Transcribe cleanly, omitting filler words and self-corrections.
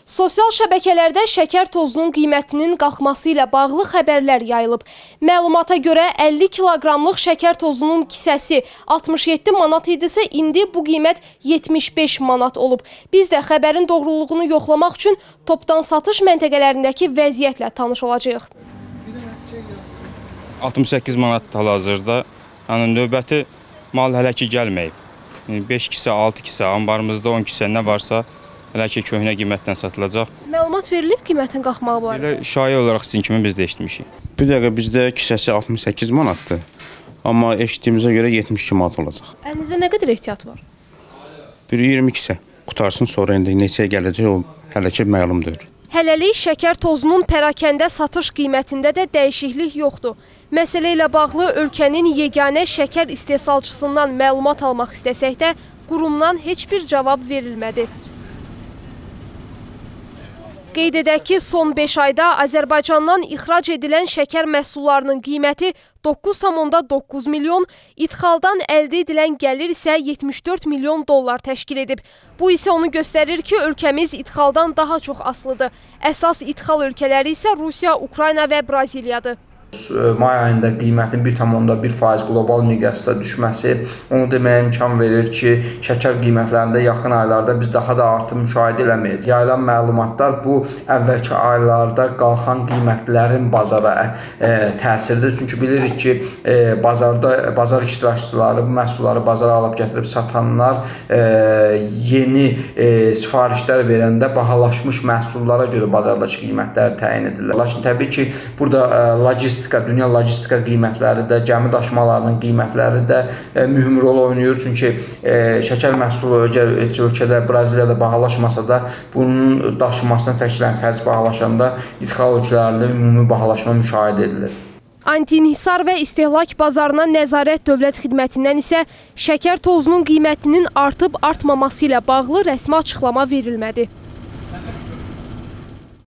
Sosial şəbəkələrdə şəkər tozunun qiymətinin qalxması ilə bağlı xəbərlər yayılıb. Məlumata görə 50 kiloqramlıq şəkər tozunun kisəsi 67 manat idisə, indi bu qiymət 75 manat olub. Biz də xəbərin doğruluğunu yoxlamaq üçün topdan satış məntəqələrindəki vəziyyətlə tanış olacağıq. 68 manat hal-hazırda, yəni növbəti mal hələ ki gəlməyib. 5 kisə, 6 kisə, ambarımızda 10 kisə nə varsa, hələ ki köhnə qiymətdən satılacaq. Məlumat verilib qiymətin qalxmağı barədə? Belə şayə olaraq sizin kimi biz də eşitmişik. Bir dəqiqə bizdə kisəsi 68 manatdır. Amma eşitdiyimizə görə 72 manat olacaq. Əlinizdə nə qədər ehtiyat var? Bir 20 kisə qutarsın, sonra indi neçəyə gələcək o hələ ki məlumdur. Hələlik şəkər tozunun pərakəndə satış qiymətində də dəyişiklik yoxdur. Məsələ ilə bağlı ölkənin yeganə şəkər istehsalçısından məlumat almaq istəsək də qurumdan heç bir cavab verilmədi. Qeyd edək ki, son 5 ayda Azərbaycandan ixrac edilən şəkər məhsullarının qiyməti 9,9 milyon, idxaldan əldə edilən gəlir isə 74 milyon dollar təşkil edib. Bu isə onu göstərir ki, ölkəmiz idxaldan daha çox asılıdır. Əsas idxal ölkələri isə Rusiya, Ukrayna və Braziliyadır. May ayında qiymətin 1,1% qlobal miqyasda düşməsi onu deməyə imkan verir ki, şəkər qiymətlərində yaxın aylarda biz daha da artım müşahidə eləməyəcəyik. Yayılan məlumatlar bu əvvəlki aylarda qalxan qiymətlərin bazara təsiridir. Çünki bilirik ki, bazar iştirakçıları bu məhsulları bazara alıb gətirib satanlar yeni sifarişlər verəndə bahalaşmış məhsullara görə bazardakı qiymətləri təyin edirlər. Lakin təbii ki, burada dünya logistika qiymətləri də, gəmi daşımalarının qiymətləri də mühüm rol oynayır. Çünki şəkər məhsulu ölkədə, Braziliyada bahalaşmasa da, bunun daşımasına çəkilən xərc bahalaşanda idxal ölkələrində ümumi bahalaşma müşahidə edilir. Anti-inhisar və istehlak bazarına nəzarət dövlət xidmətindən isə şəkər tozunun qiymətinin artıb-artmaması ilə bağlı rəsmi açıqlama verilmədi.